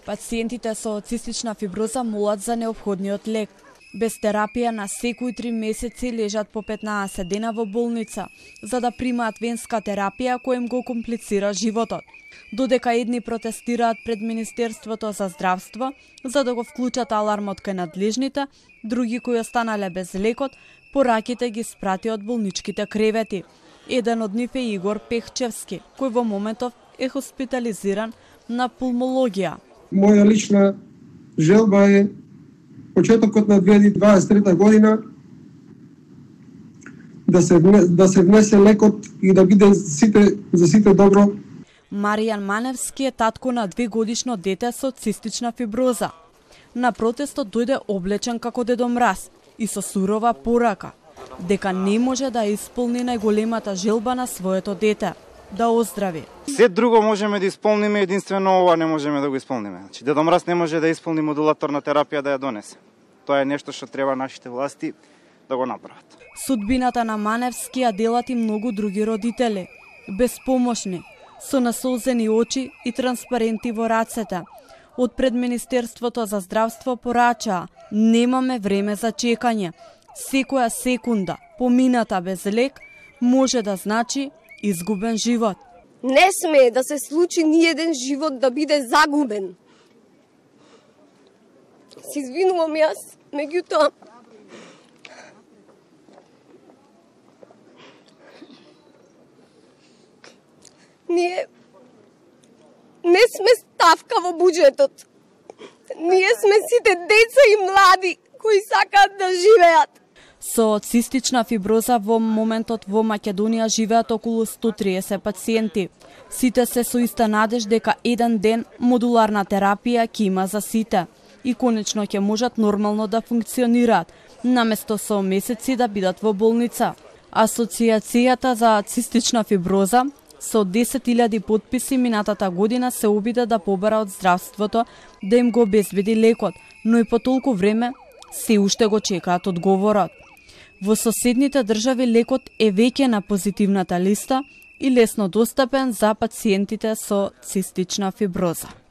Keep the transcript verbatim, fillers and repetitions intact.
Пациентите со цистична фиброза молат за неопходниот лек. Без терапија на секои три месеци лежат по петнаесет дена во болница, за да примаат венска терапија која им го комплицира животот. Додека едни протестираат пред Министерството за здравство, за да го вклучат алармот кај надлежните, други кои останале без лекот, пораките ги спрати од болничките кревети. Еден од нив е Игор Пехчевски, кој во моментов е хоспитализиран на пулмологија. Моја лична желба е почетокот на две илјади дваесет и трета година да се да се внесе лекот и да биде сите за сите добро. Маријан Маневски е татко на двегодишно дете со цистична фиброза. На протестот дојде облечен како Дедо Мраз и со сурова порака дека не може да исполни најголемата желба на своето дете да оздрави. Се друго можеме да исполниме, единствено ова не можеме да го исполниме. Значи Дедо Мраз не може да исполни модулаторна терапија да ја донесе. Тоа е нешто што треба нашите власти да го направат. Судбината на Маневски ја делат и многу други родители, безпомошни, со насолзени очи и транспаренти во рацете. Од пред Министерството за здравство порачаа: немаме време за чекање. Секоја секунда помината без лек може да значи изгубен живот. Не сме да се случи ни еден живот да биде загубен. Се извинувам јас, меѓутоа ние не сме ставка во буџетот. Ние сме сите деца и млади кои сакаат да живеат. Со цистична фиброза во моментот во Македонија живеат околу сто триесет пациенти. Сите се со иста надеж дека еден ден модуларна терапија ќе има за сите и конечно ќе можат нормално да функционираат, наместо со месеци да бидат во болница. Асоциацијата за цистична фиброза со десет илјади потписи минатата година се обиде да побара од здравството да им го обезбеди лекот, но и по толку време се уште го чекаат одговорот. Во соседните држави лекот е веќе на позитивната листа и лесно достапен за пациентите со цистична фиброза.